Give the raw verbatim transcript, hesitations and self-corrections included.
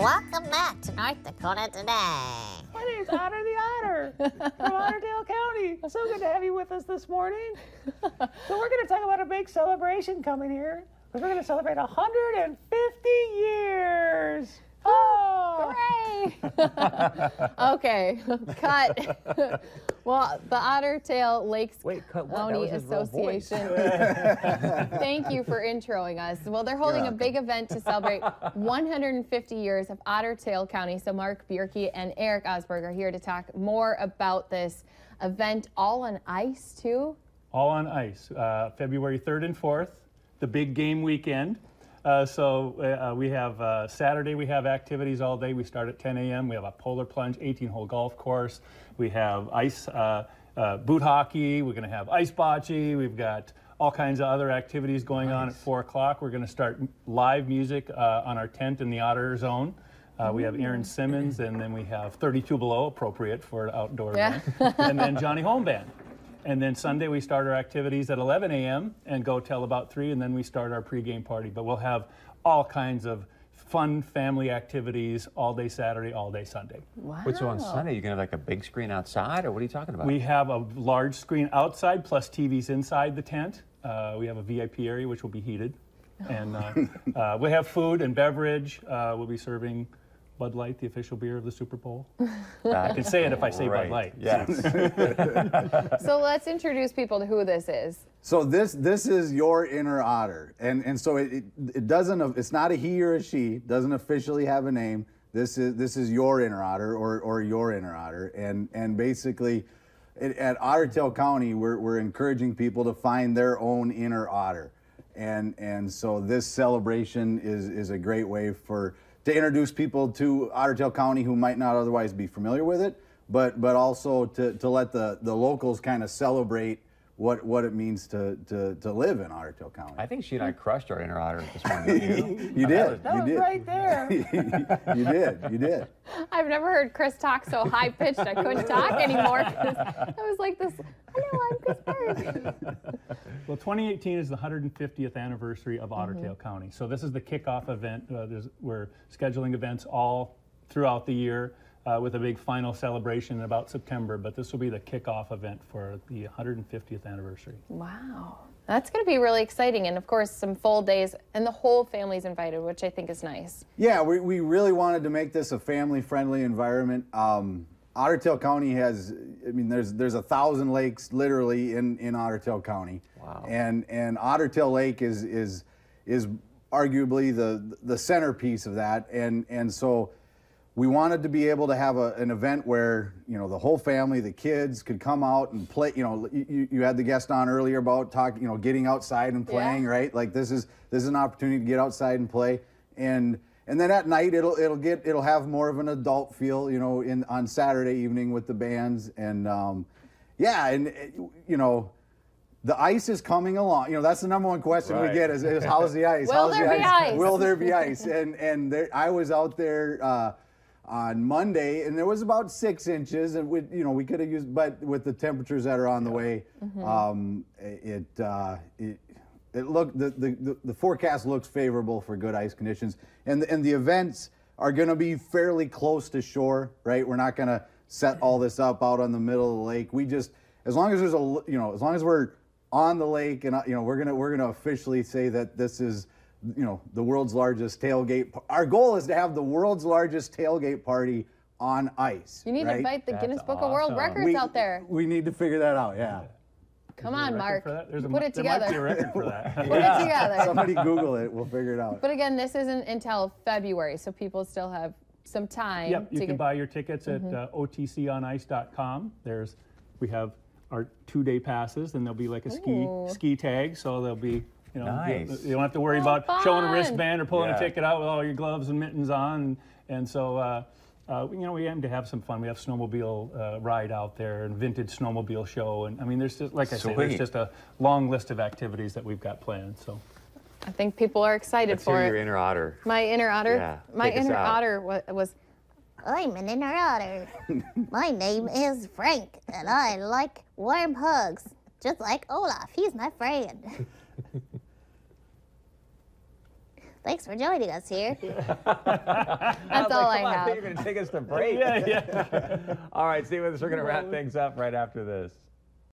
Welcome back to North Dakota Today. My name's Otter the Otter from Otterdale County. So good to have you with us this morning. So we're going to talk about a big celebration coming here. We're going to celebrate one hundred fifty years. Oh! Hooray! Okay, cut. Well, the Otter Tail Lakes Wait, cut what? That County was his real voice. Association. Thank you for introing us. Well, they're holding a big event to celebrate one hundred fifty years of Otter Tail County. So Mark Bierke and Eric Osberg are here to talk more about this event, all on ice too. All on ice, uh, February third and fourth, the big game weekend. Uh, so uh, we have uh, Saturday, we have activities all day. We start at ten A M We have a polar plunge, eighteen hole golf course. We have ice, uh, uh, boot hockey. We're going to have ice bocce. We've got all kinds of other activities going nice. on at four o'clock. We're going to start live music uh, on our tent in the Otter Zone. Uh, we have Aaron Simmons, and then we have thirty-two below, appropriate for an outdoor yeah. event. And then Johnny Home Band. And then Sunday we start our activities at eleven A M and go till about three, and then we start our pregame party. But we'll have all kinds of fun family activities all day Saturday, all day Sunday. Wow. Wait, so on Sunday you're gonna have like a big screen outside, or what are you talking about? We have a large screen outside plus T Vs inside the tent. Uh, we have a V I P area which will be heated, and uh, uh, we have food and beverage. Uh, we'll be serving Bud Light, the official beer of the Super Bowl. I can say it if I say right. Bud Light. Yes. So let's introduce people to who this is. So this this is your inner otter, and and so it, it it doesn't it's not a he or a she, doesn't officially have a name. This is this is your inner otter or or your inner otter, and and basically, it, at Otter Tail County, we're we're encouraging people to find their own inner otter, and and so this celebration is is a great way for. to introduce people to Otter Tail County who might not otherwise be familiar with it, but but also to, to let the, the locals kind of celebrate what what it means to, to, to live in Otter Tail County. I think she and I crushed our inner otter this morning. You, you did. That you was did. right there. you did. You did. I've never heard Chris talk so high pitched I couldn't talk anymore. I was like this. Hello, I'm Chris Bird. Well, twenty eighteen is the one hundred fiftieth anniversary of Otter Tail mm-hmm. County. So this is the kickoff event. Uh, we're scheduling events all throughout the year uh, with a big final celebration in about September. But this will be the kickoff event for the one hundred fiftieth anniversary. Wow. That's going to be really exciting. And of course, some full days, and the whole family's invited, which I think is nice. Yeah, we, we really wanted to make this a family-friendly environment. Um, Otter Tail County has, I mean, there's there's a thousand lakes literally in, in Otter Tail County. Wow. And and Otter Tail Lake is is is arguably the the centerpiece of that. And and so we wanted to be able to have a, an event where, you know, the whole family, the kids could come out and play. You know, you, you had the guest on earlier about talking, you know, getting outside and playing, yeah. right? Like this is this is an opportunity to get outside and play. And And then at night it'll it'll get it'll have more of an adult feel, you know, in on Saturday evening with the bands, and um, yeah, and you know, the ice is coming along. You know, that's the number one question right. we get is, is how's the ice? Will how's there the be ice? ice? Will there be ice? And and there, I was out there uh, on Monday, and there was about six inches, and we you know we could have used, but with the temperatures that are on the way, mm-hmm. um, it uh, it. It look the, the, the forecast looks favorable for good ice conditions, and the, and the events are going to be fairly close to shore, right? We're not going to set all this up out on the middle of the lake. We just, as long as there's a, you know, as long as we're on the lake, and you know, we're gonna we're gonna officially say that this is, you know, the world's largest tailgate. Our goal is to have the world's largest tailgate party on ice. You need right? to invite the That's Guinness Book of World awesome. Records we, out there. We need to figure that out. Yeah. Come Is there a on, record Mark. for that? There's a, Put it there together. might be a record for that. Put it together. Somebody Google it. We'll figure it out. But again, this isn't until February, so people still have some time. Yep, you to can get... buy your tickets at uh, O T C on ice dot com. There's, we have our two-day passes, and there'll be like a ski Ooh. ski tag, so there'll be, you know, Nice. you, you don't have to worry Oh, about showing a fun. wristband or pulling Yeah. a ticket out with all your gloves and mittens on, and, and so. Uh, Uh, you know, we aim to have some fun. We have snowmobile uh, ride out there and vintage snowmobile show, and I mean, there's just, like I said, there's Sweet. just a long list of activities that we've got planned. So, I think people are excited Let's for hear it. your inner otter. My inner otter. Yeah, My take us inner out. otter was, was I'm an inner otter. My name is Frank, and I like warm hugs, just like Olaf. He's my friend. Thanks for joining us here. That's all I Come on, have. You're going to take us to break. Yeah, yeah. All right, stay with us. We're going to wrap things up right after this.